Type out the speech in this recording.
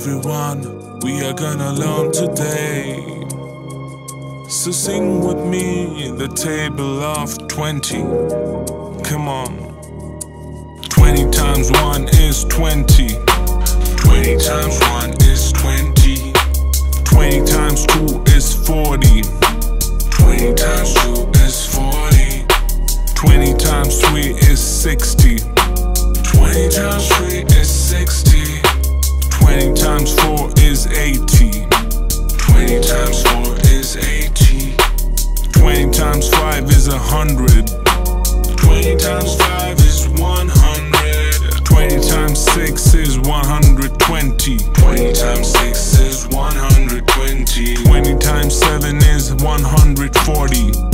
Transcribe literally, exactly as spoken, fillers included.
everyone, we are gonna learn today. So sing with me the table of twenty. Come on. twenty times one is twenty. twenty times one is twenty. twenty times two is forty. twenty times two is forty. twenty times three is sixty. twenty times three is sixty. twenty times four is eighty. twenty times four is eighty. twenty times five is a hundred. twenty times five is one hundred. twenty times six is one hundred twenty. twenty times six is one hundred twenty. twenty times seven is one hundred forty.